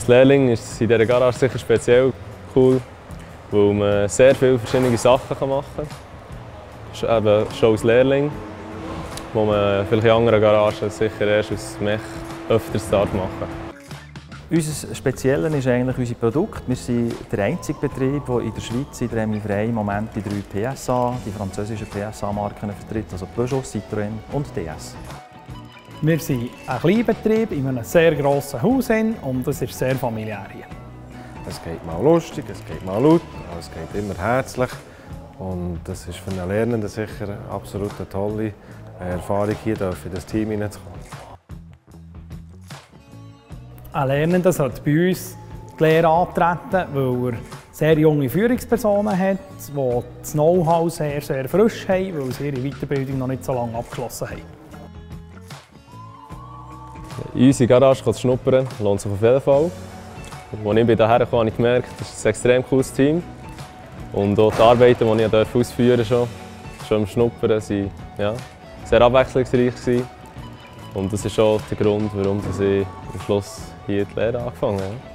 Als Lehrling ist es in dieser Garage sicher speziell cool, weil man sehr viele verschiedene Sachen machen kann. Eben schon als Lehrling, wo man vielleicht in anderen Garagen sicher erst als Mech öfters machen darf. Unser Spezielle ist eigentlich unser Produkt. Wir sind der einzige Betrieb, der in der Schweiz in der Hemivrei im Moment die 3 PSA, die französischen PSA-Marken vertritt, also Peugeot, Citroën und DS. Wir sind ein Kleinbetrieb in einem sehr grossen Haus und es ist sehr familiär hier. Es geht mal lustig, es geht mal laut, aber es geht immer herzlich. Und das ist für einen Lernenden sicher absolut eine tolle Erfahrung, hier in das Team hineinzukommen. Ein Lernender sollte bei uns die Lehre antreten, weil er sehr junge Führungspersonen hat, die das Know-how sehr frisch haben, weil sie ihre Weiterbildung noch nicht so lange abgeschlossen haben. In unsere Garage zu schnuppern lohnt sich auf jeden Fall. Als ich hierher kam, habe ich gemerkt, das ist ein extrem cooles Team. Und auch die Arbeiten, die ich ausführen durfte, schon im Schnuppern, waren sehr abwechslungsreich. Und das ist auch der Grund, warum ich am Schluss hier die Lehre angefangen habe.